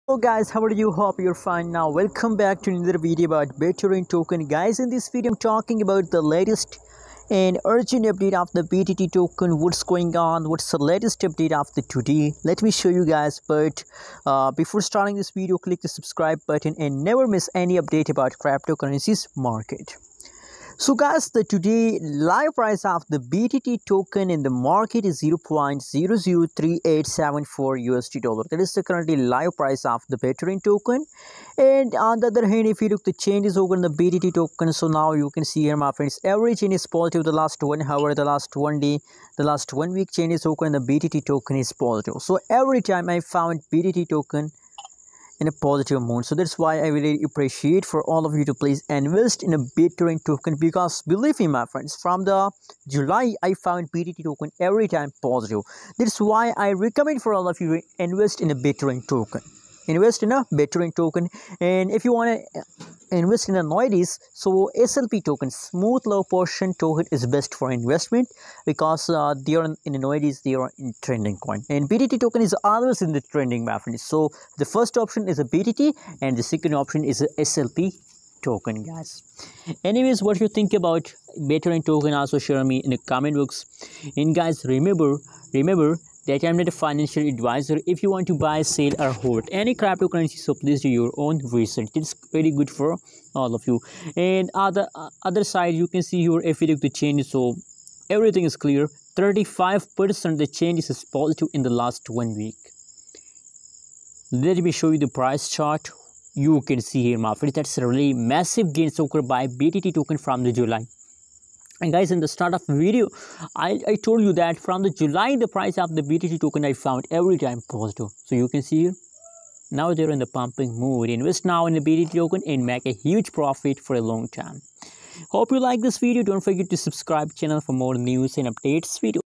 Hello guys, how are you? Hope you're fine. Now welcome back to another video about BTC token. Guys, in this video I'm talking about the latest and urgent update of the BTC token. What's going on? What's the latest update of the today? Let me show you guys. But before starting this video, click the subscribe button and never miss any update about cryptocurrencies market. So guys, the today live price of the BTC token in the market is 0.003874 USD dollar. That is the currently live price of the BTC token. And on the other hand, if you look the changes over in the BTC token, so now you can see here, my friends, every change is positive. The last 1 hour, the last 1 day, the last 1 week changes over in the BTC token is positive. So every time I found BTC token in a positive mood, so that's why I really appreciate for all of you to please invest in a BTC token, because believe me, my friends, from the July I found BTC token every time positive. That's why I recommend for all of you to invest in a BTC token. Invest in a BTC token. And if you want to invest in a Noidis, so SLP token, smooth low portion token, is best for investment, because they are in Noidis, they are in trending coin, and BTC token is always in the trending, my friends. So the first option is a BTC and the second option is a SLP token, guys. Anyways, what you think about BTC token, also share me in the comment box. And guys, remember that I'm not a financial advisor. If you want to buy, sell or hold any cryptocurrency, so please do your own research. It's very good for all of you. And other side, you can see here if you look the change, so everything is clear. 35% the changes is positive in the last 1 week. Let me show you the price chart. You can see here, my friends, that's a really massive gains occurred by BTC token from the July. And guys, in the start of video, I told you that from the July, the price of the BTC token I found every time positive. So you can see here, now they're in the pumping mood. Invest now in the BTC token and make a huge profit for a long time. Hope you like this video. Don't forget to subscribe channel for more news and updates video.